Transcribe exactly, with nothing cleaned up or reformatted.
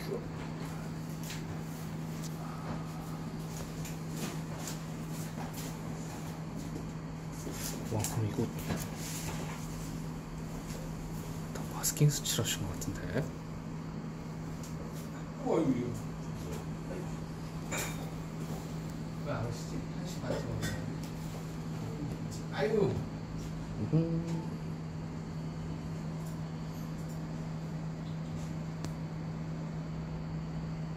와, 그럼 이거 다 마스킹 수치라신 것 같은데. 어, 이거 이거. 왜 안 오시지? 한시 반쯤 오면. 아이고. 음.